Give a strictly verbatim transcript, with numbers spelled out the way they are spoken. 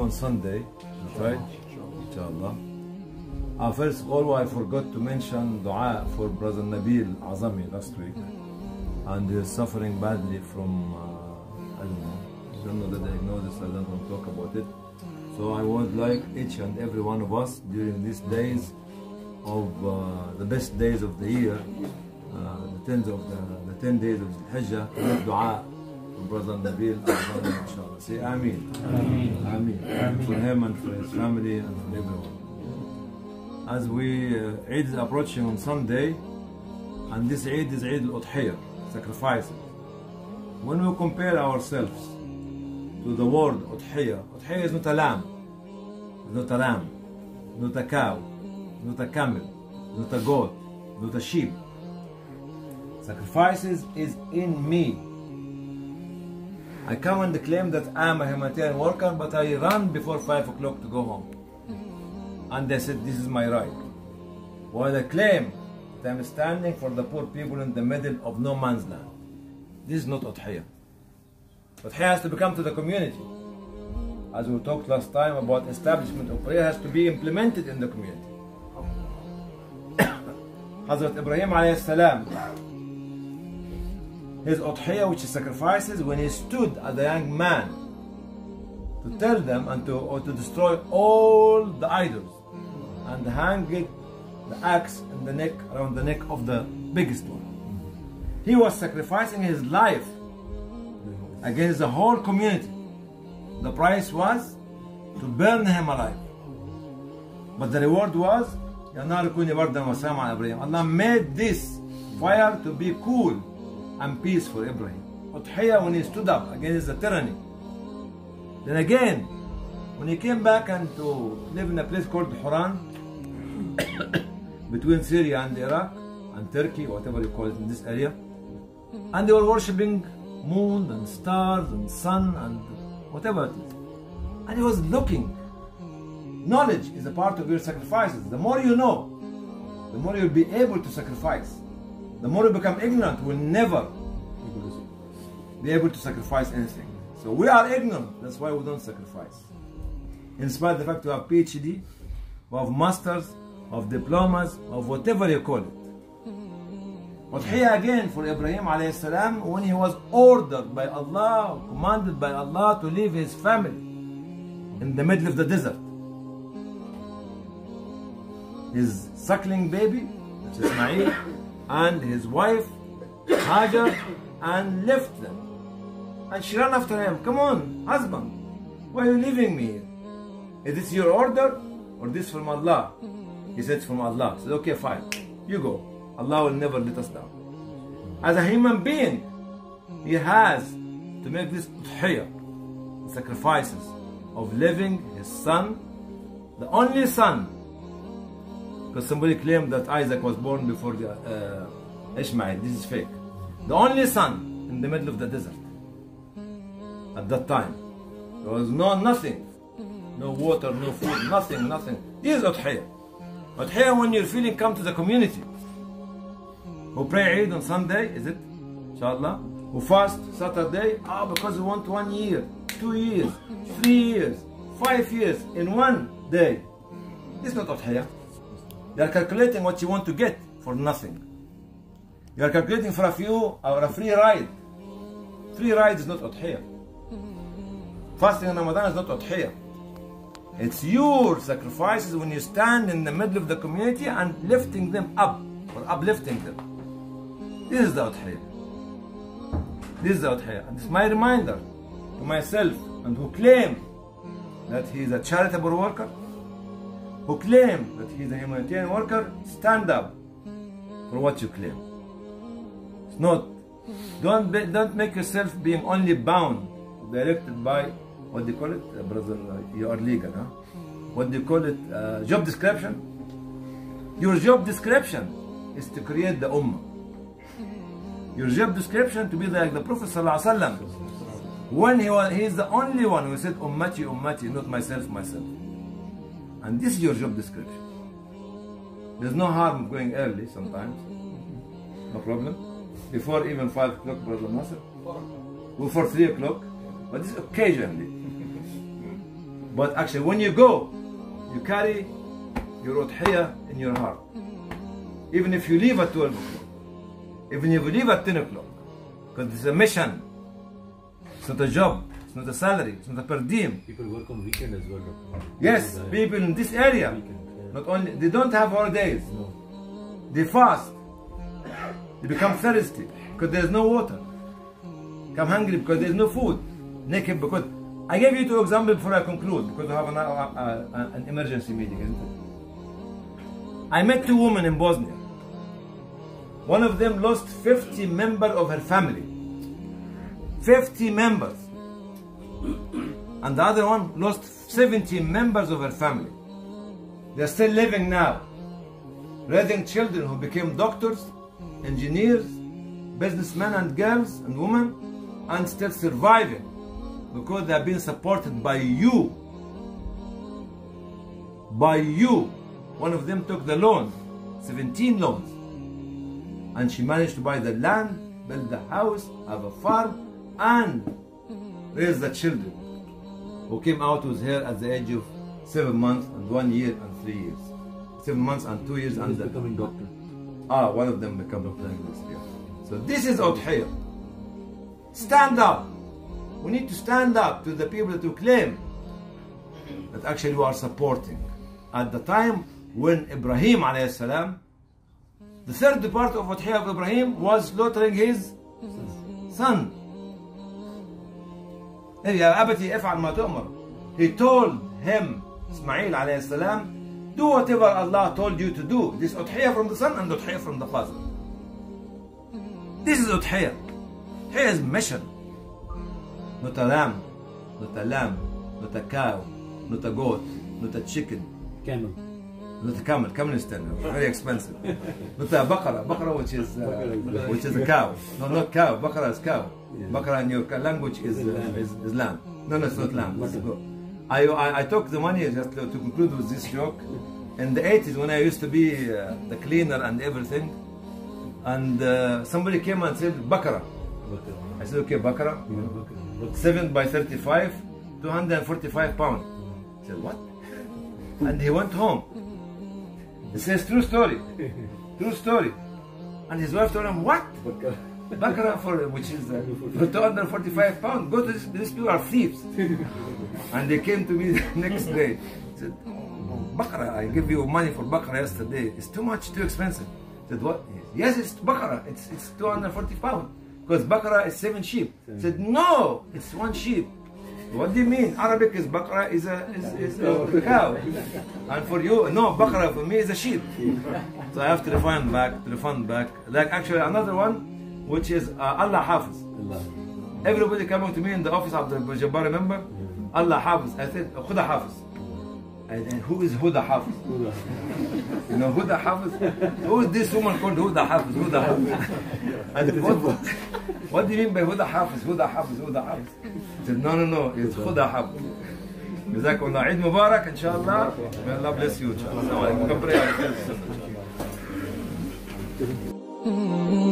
on Sunday, right? Inshallah. Uh, first of all, I forgot to mention dua for Brother Nabil Azami last week. And he is suffering badly from, uh, I don't know, I don't know the diagnosis, I don't want to talk about it. So I would like each and every one of us during these days of uh, the best days of the year, uh, the tens of the, the ten days of Hijjah, to make dua for Brother Nabil Azami, inshallah. Say Ameen. Ameen. Ameen. For him and for his family and for everyone. As we, uh, Eid is approaching on Sunday, and this Eid is Eid al-Udhiyah, sacrifices. When we compare ourselves to the word Udhiyah, Udhiyah is not a lamb, it's not a lamb, not a cow, not a camel, not a goat, not a sheep. Sacrifices is in me. I come and claim that I'm a humanitarian worker, but I run before five o'clock to go home. And they said, this is my right. While I claim that I'm standing for the poor people in the middle of no man's land. This is not Udhiyah. Udhiyah has to become to the community. As we talked last time about establishment of prayer has to be implemented in the community. Hazrat Ibrahim alayhi salam, his Udhiyah, which is sacrifices, when he stood as a young man to tell them and to, or to destroy all the idols and hang it, the axe in the neck, around the neck of the biggest one. He was sacrificing his life against the whole community. The price was to burn him alive. But the reward was, Allah made this fire to be cool and peace for Ibrahim. Udhiyah, when he stood up against the tyranny. Then again, when he came back and to live in a place called Haran, between Syria and Iraq and Turkey, whatever you call it in this area, and they were worshipping moon and stars and sun and whatever it is. And he was looking. Knowledge is a part of your sacrifices. The more you know, the more you'll be able to sacrifice. The more you become ignorant, will never be able to sacrifice anything. So we are ignorant, that's why we don't sacrifice. In spite of the fact we have PhD, we have masters, of diplomas, of whatever you call it. Udhiyah again for Ibrahim alayhi salam, when he was ordered by Allah, commanded by Allah to leave his family in the middle of the desert. His suckling baby, which is Ismail, and his wife, Hajar, and left them. And she ran after him. Come on, husband, why are you leaving me here? Is this your order or this from Allah? He said, from Allah. He said, okay, fine, you go. Allah will never let us down. As a human being, he has to make this udhiyah, sacrifices of living his son, the only son. Because somebody claimed that Isaac was born before the, uh, Ishmael. This is fake. The only son in the middle of the desert. At that time, there was no nothing, no water, no food, nothing, nothing. This is Udhiyah. Udhiyah, when you're feeling, come to the community. Who pray Eid on Sunday, is it? Inshallah. Who fast Saturday, ah, oh, because we want one year, two years, three years, five years in one day. This is not Udhiyah. You are calculating what you want to get for nothing. You are calculating for a few or a free ride. Free ride is not Udhiyah. Fasting in Ramadan is not Udhiyah. It's your sacrifices when you stand in the middle of the community and lifting them up or uplifting them. This is the Udhiyah. This is the Udhiyah. And it's my reminder to myself and who claim that he is a charitable worker, who claim that he is a humanitarian worker, stand up for what you claim. It's not, don't, be, don't make yourself being only bound, directed by, what do you call it, uh, brother, uh, you are legal, huh? What do you call it, uh, job description? Your job description is to create the ummah. Your job description to be like the Prophet ﷺ. When he was, he is the only one who said, ummati, ummati, not myself, myself. And this is your job description. There's no harm going early sometimes. No problem. Before even five o'clock, brother Nasser. Before three o'clock. But this is occasionally. But actually, when you go, you carry your udhiyah in your heart. Even if you leave at twelve o'clock, even if you leave at ten o'clock, because it's a mission. It's not a job. It's not a salary. It's not a per diem. People work on weekend as well. Yes, uh, people in this area. Weekend, yeah. Not only they don't have holidays. No. They fast. They become thirsty because there's no water. Become hungry because there's no food. Naked because I gave you two examples before I conclude because I have an, uh, uh, an emergency meeting, isn't it? I met two women in Bosnia. One of them lost fifty members of her family. fifty members. And the other one lost seventy members of her family. They're still living now, raising children who became doctors, engineers, businessmen and girls and women, and still surviving because they have been supported by you. By you. One of them took the loan, seventeen loans, and she managed to buy the land, build the house, have a farm, and raise the children who came out with her at the age of seven months and one year and three years. Seven months and two years and He's becoming doctor. Ah, one of them become doctor in this year. So this is udhiyah. Stand up. We need to stand up to the people to claim that actually we are supporting. At the time when Ibrahim alayhi salam, the third part of udhiyah of Ibrahim was slaughtering his son. يا أبتي افعل ما تؤمر. He told him, Ismail alayhi salam, do whatever Allah told you to do. This udhiyah from the son and udhiyah from the father. This is udhiyah. Udhiyah is mission. Not a lamb, not a lamb, not a cow, not a goat, not a chicken. Camel. Not a camel. Camel is tender, very expensive. Not a baqara. Baqara, which is uh, which is a cow. No, not cow. Baqara is cow. Yeah. Baqara in your language is, uh, lamb. is, is lamb. No, no, it's not lamb. It's goat. I, I, I took the money, just to, to conclude with this joke, in the eighties when I used to be uh, the cleaner and everything, and uh, somebody came and said, Baqara. I said, okay, Baqara. seven by thirty-five, two hundred forty-five pounds. He said, what? And he went home. He says, true story. True story. And his wife told him, what? Baqara for, which is uh, for two hundred forty-five pounds. Go to this, these people are thieves. And they came to me the next day. Said, Baqara, I give you money for Baqara yesterday. It's too much, too expensive. I said, what? Yes, it's Baqara. It's, it's two hundred forty pounds. Because Baqara is seven sheep. I said, no, it's one sheep. What do you mean? Arabic is Baqara is a, is, is a cow. And for you, no, Baqara for me is a sheep. So I have to refund back, to refund back. Like actually another one, which is uh, Allah Hafiz. Everybody coming to me in the office of the Jabbar, remember? Allah Hafiz. I said, Huda Hafiz. And, and who is Huda Hafiz? You know Huda Hafiz? Who is this woman called Huda Hafiz? Huda Hafiz. And what, what do you mean by Huda Hafiz? Huda Hafiz, Huda Hafiz. I said, no, no, no, it's Huda Hafiz. Jazakumullah. Eid Mubarak, inshallah. May Allah bless you, inshallah. Come pray.